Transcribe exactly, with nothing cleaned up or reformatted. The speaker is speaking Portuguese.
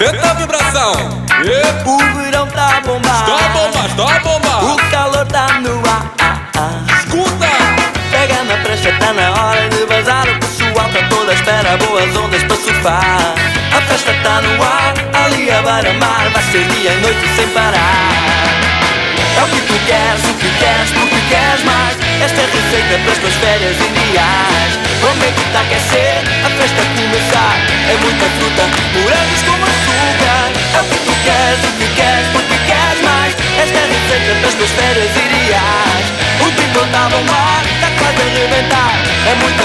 Aumenta a vibração. E... O verão tá a bombar. Está a bombar, está a bombar. O calor tá no ar. Escuta! Pega na prancha, tá na hora de vazar. O pessoal tá toda à espera, boas ondas para surfar. A festa tá no ar, ali a beira-mar. Vai ser dia e noite sem parar. É o que tu queres, o que queres, porque queres mais. Esta é a receita para as tuas férias ideais. O ambiente está a aquecer, a festa a começar. É muita fruta, morangos com açúcar. É o que tu queres, o que queres, porque queres mais. Esta é a receita para as tuas férias ideais. O tempo está a bombar, está quase a arrebentar. É muita